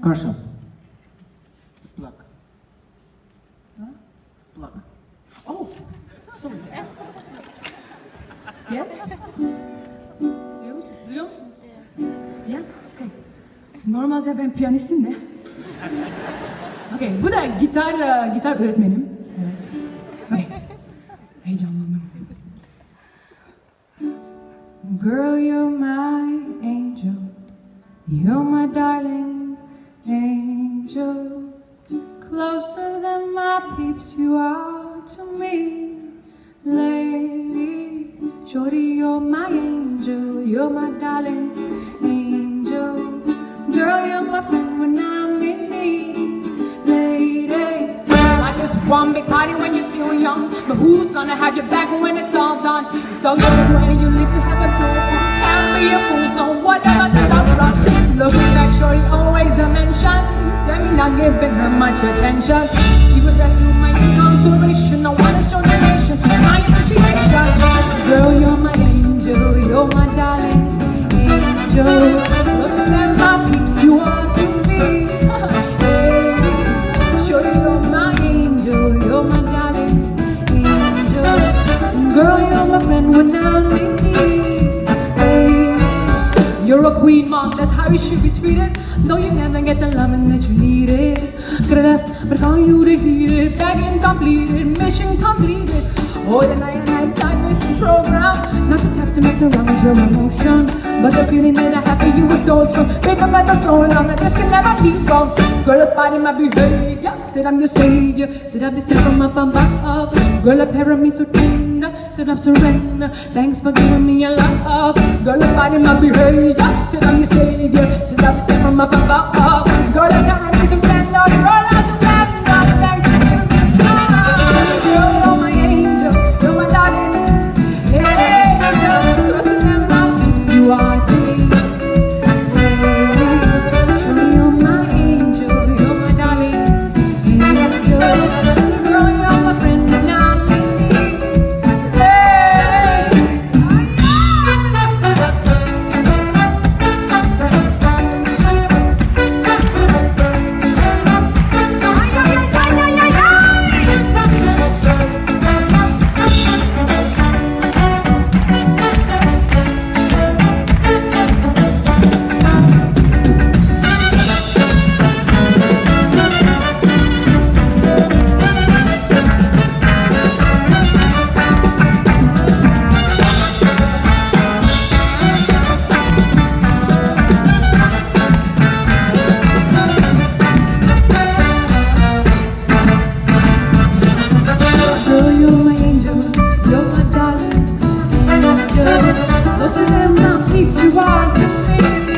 Carson. The plug. Huh? The plug. Oh, sorry. Yes? Duyuyor musunuz? Ya, okay. Normalde ben piyanistim de. Okay, bu da gitar öğretmenim. Evet. Okay. Heyecanlandım. Girl, you're my angel. You're my darling angel. Closer than my peeps you are to me. Lady, shorty, you're my angel. You're my darling angel. Girl, you're my friend when I'm in need. Lady, like this one big party when you're still young, but who's gonna have your back when it's all done? It's all good when you live to have a pure fun. Can't be a fool, so whatever the love run. Looking back, shorty, always a mention. Send me not giving her much attention. She was there through my incarceration. I wanna show the nation my appreciation. Girl, you're my angel, you're my darling angel. Closer than my peeps you are to me. Sure, you're my angel, you're my darling angel. Girl, you're my friend when I'm in need. You're a queen, mom, that's how you should be treated. Though you never get the loving that you needed. Could've left, but found you to heat it. Bagging completed, mission completed. Oh, the night time wasting program. Not the type to mess around with your emotion, but the feeling that I have for you is so strong. Bigger like the soul, long that this can never be wrong. Girl, it's part of my behavior. Said I'm your savior. Said I'll be set from up and back up. Girl, a pair of me so tender. Said I'm surrender. Thanks for giving me a love. Girl, it's part of my behavior. Said I'm your savior. Said I'll be set from up and back up. Girl, a pair of me so tender. Girl, I surrender. Thanks for giving me a love. Girl, you're my angel. You're my darling angel. Closer than my peeps you are to me. Closer than my peeps you are to me.